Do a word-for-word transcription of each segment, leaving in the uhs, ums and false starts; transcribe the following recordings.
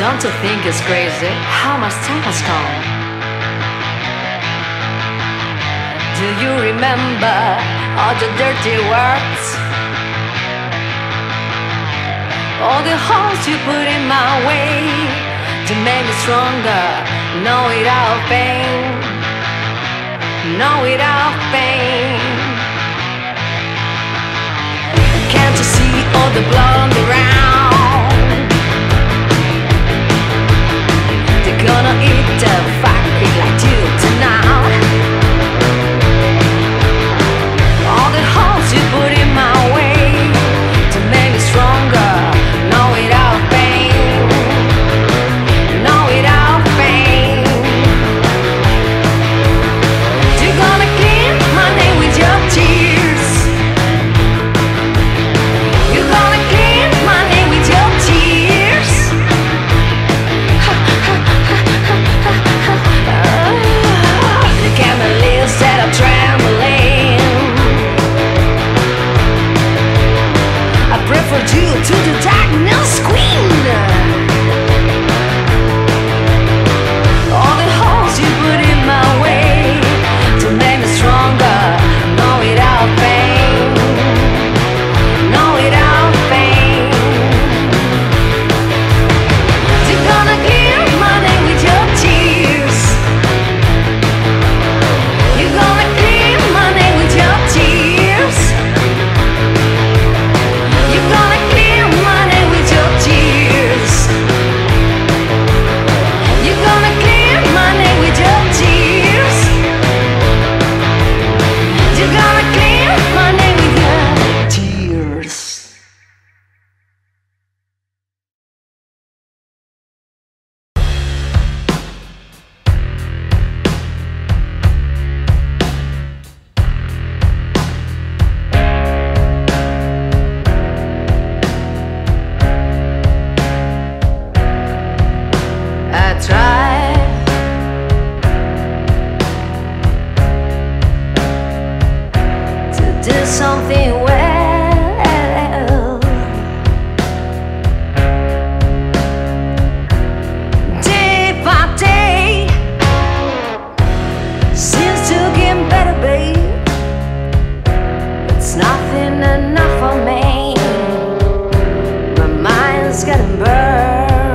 Don't you think it's crazy how much time has gone? Do you remember all the dirty words? All the holes you put in my way to make me stronger, know without pain, know without pain. Can't you see all the blood on the ground? They're gonna eat the factory like you tonight. All the holes you put in my way to make me stronger, know without pain, know without pain. You're gonna clean my name with your tears. You're gonna clean my name with your tears. The camera set up trembling. I prefer you to the darkness queen. All the holes you put in my way to make me stronger, know without pain, know without pain. You're gonna clear my name with your tears. You're gonna clear my name with your tears. You're gonna clear my name with your tears. You're gonna clear my name with your tears. You're gonna clear my name with your tears. I try to do something well. Day by day seems to get better, babe. It's nothing enough for me. My mind's getting burned.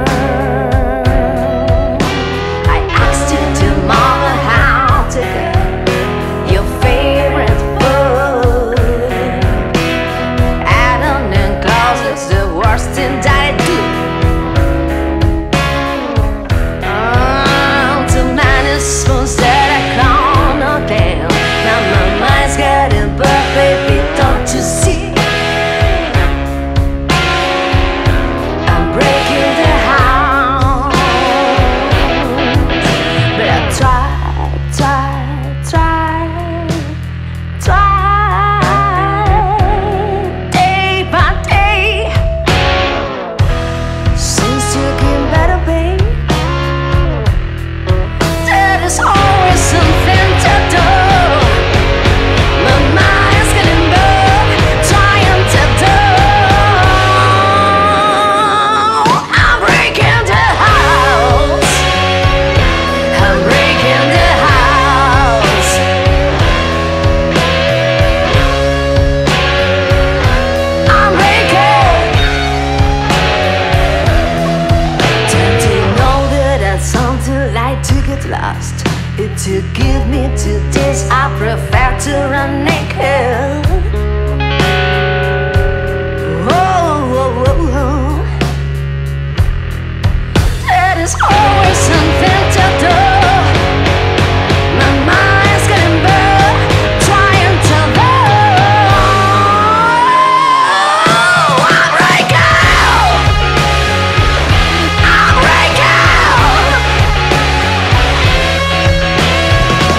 Lost. If you give me to this, I prefer to run naked. Oh, oh, oh, oh. There is always something to do. My mind's getting burned, trying to go. I'm breaking out. I'm breaking out.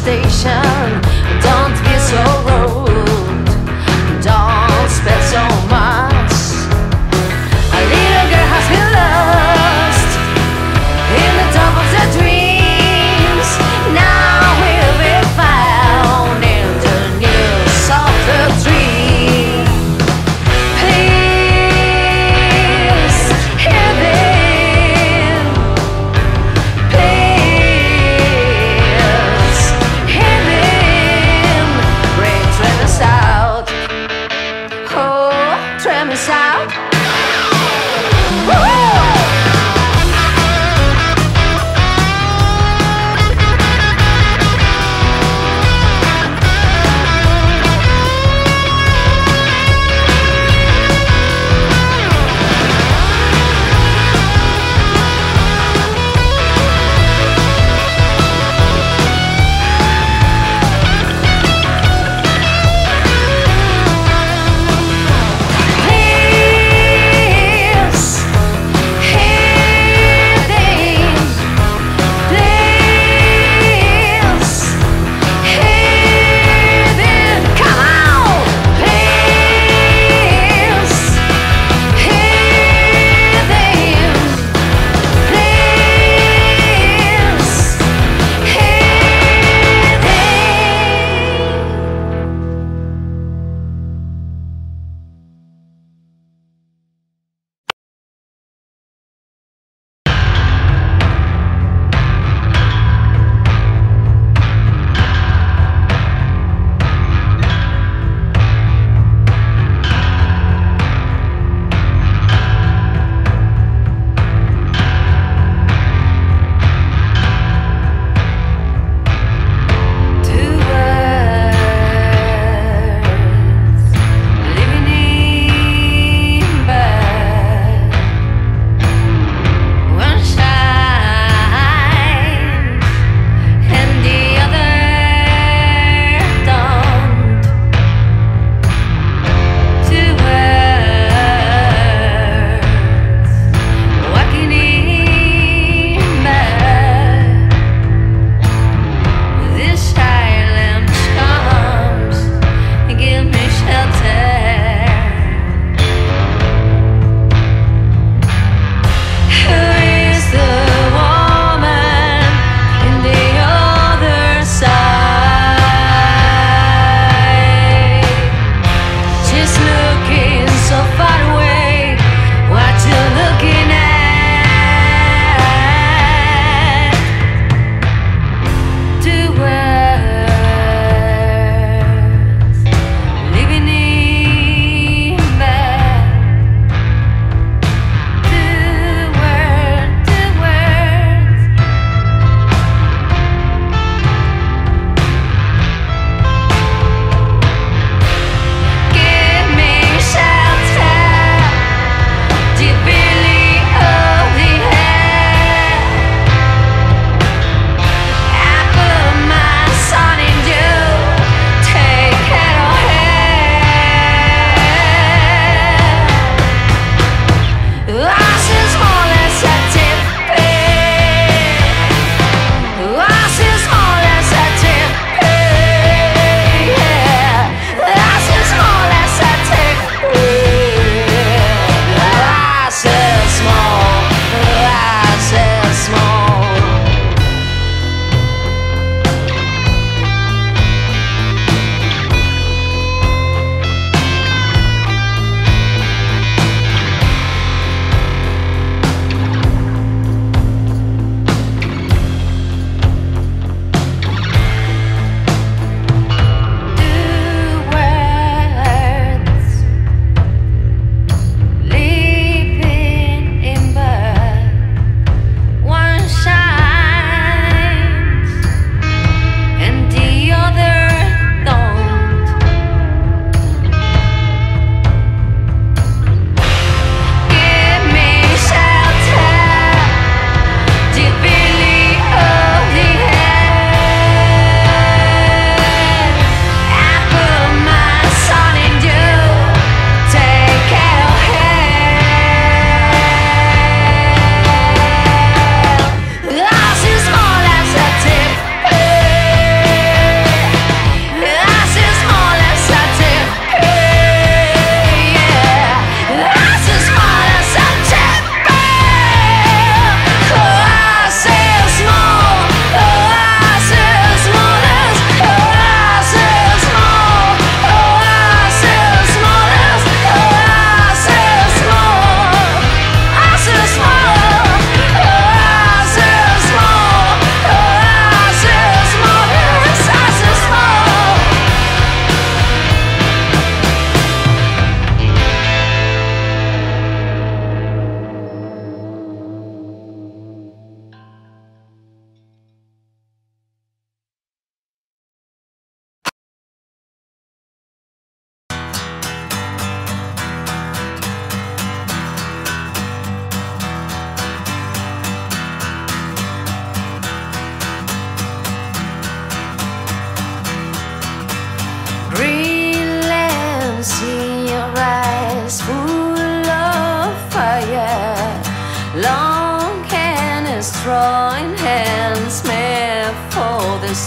station. Don't be so rude, don't spend so much. A little girl has been lost in the top of the dreams. Now will be found in the news of the dream. Please hear this. Please hear this.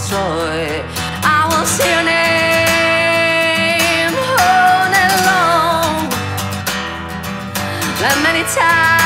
destroy. I will say your name all night long, like many times.